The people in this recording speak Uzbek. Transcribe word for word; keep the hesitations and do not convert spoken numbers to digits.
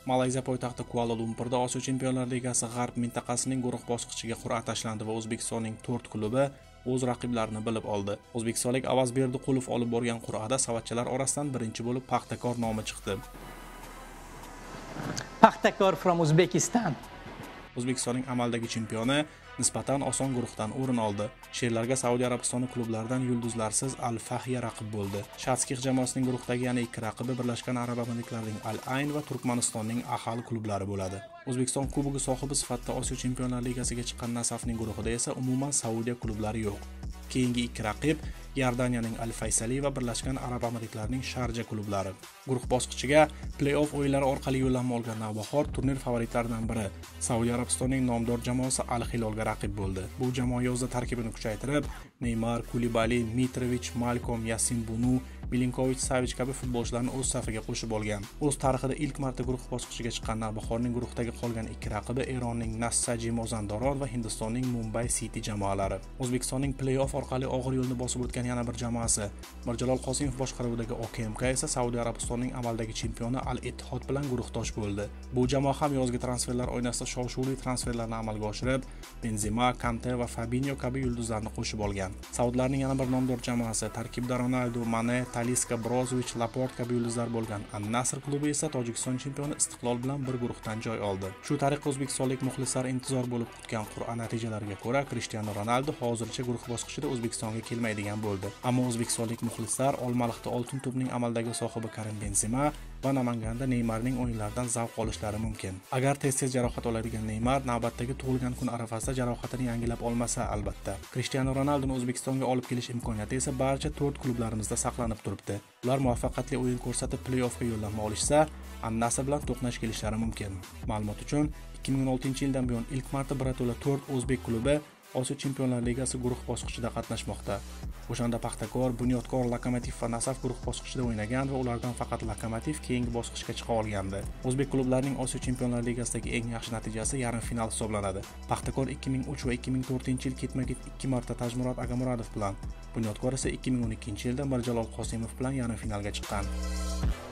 Malayziya poytaxti Kuala Lumpurda Osiyo Chempionlar Ligasi G'arb mintaqasining guruh bosqichiga qur'a tashlandi va O'zbekistonning to'rt klubi o'z raqiblarini bilib oldi. O'zbekistonlik Avaz Berdiqulov olib borgan qur'ada savatchalar orasidan birinchi bo'lib Paxtakor nomi chiqdi. Paxtakor from Uzbekistan. O'zbekistonning amaldagi chempioni nisbatan oson guruhdan o'rin oldi. Sherlarga Saudiya Arabistoni klublaridan yulduzlarsiz Al-Fahya raqib bo'ldi. Shatskix jamoasining guruhdagi yana ikki raqibi Birlashgan Arab Amirliklarining Al-Ayn va Turkmanistonning Ahal klublari bo'ladi. O'zbekiston Kubogi sohibi sifatida Osiyo Chempionlar Ligasiga chiqqan Nasafning guruhida esa umuman Saudiya klublari yo'q. Keyingi ikki raqib Iordaniyaning Al-Faysali va Birlashgan Arab Amirliklarining Sharja klublari. Guruh bosqichiga play-off o'yinlari orqali yo'llanma olgan Navbahor turnir favoritlaridan biri Saudiya Arabistonining nomdor jamoasi Al-Hilolga raqib bo'ldi. Bu jamoa yozda tarkibini kuchaytirib, Neymar, Kulibali, Mitrovic, Malcom, Yasin Bunu, Milinkovic, Savic kabi futbolchilarni o'z safiga qo'shib olgan. O'z tarixida ilk marta guruh bosqichiga chiqqan Navbahorning guruhdagi qolgan ikki raqibi Eronning Nassaji Mozandaron va Hindistonning Mumbai City jamoalari. O'zbekistonning play-off orqali og'ir yo'lni bosib o'tgan yana bir jamoasi Mirjalol Qosimov boshqaruvidagi O K M K esa Saudiya Arabistonining amaldagi chempioni Al-Ittihod bilan guruhdosh bo'ldi. Bu jamoa ham yozgi transferlar oynasida shov-shuvli transferlarni amalga oshirib, Benzema, Kante va Fabinho kabi yulduzlarni qo'shib olgan. Saudlarning yana bir nomdor jamoasi tarkibda Ronaldo, Mane, Talisca, Brozovic, Laporte kabi yulduzlar bo'lgan An-Nasr klubi esa Tojikiston chempioni Istiqlol bilan bir guruhdan joy oldi. Shu tariqa o'zbekistonlik muxlislar intizor bo'lib kutgan qur'a natijalariga ko'ra Cristiano Ronaldo hozircha guruh bosqichida O'zbekistonga kelmaydigan bo'ldi. Ammo o'zbekistonlik muxlislar Olmaliqda oltin to'pning amaldagi sohibi Karim Benzema va Namanganda Neymarning o'yinlaridan zavq olishlari mumkin. Agar tez-tez jarohat oladigan Neymar navbatdagi tug'ilgan kun arafasida jarohatini yangilab olmasa albatta. Cristiano Ronaldoni O'zbekistonga olib kelish imkoniyati esa barcha to'rt klublarimizda saqlanib turibdi. Ular muvaffaqiyatli o'yin ko'rsatib play-offga yo'llanma olishsa, An-Nasr bilan to'qnash kelishlari mumkin. Ma'lumot uchun ikki ming o'n oltinchi yildan buyon ilk marta birato'la to'rt o'zbek klubi Osiyo Chempionlar Ligasi guruh bosqichida qatnashmoqda. O'shanda Paxtakor, Bunyodkor, Lokomotiv va Nasaf guruh bosqichida o'ynagan va ulardan faqat Lokomotiv keyingi bosqichga chiqa olgandi. O'zbek klublarining Osiyo Chempionlar Ligasidagi eng yaxshi natijasi yarim final hisoblanadi. Paxtakor ikki ming uch va ikki ming to'rtinchi yil ketma-ket ikki marta Tajmurod Agamuradov bilan, Bunyodkor esa ikki ming o'n ikkinchi yilda Mirjalol Qosimov bilan yarim finalga chiqqan.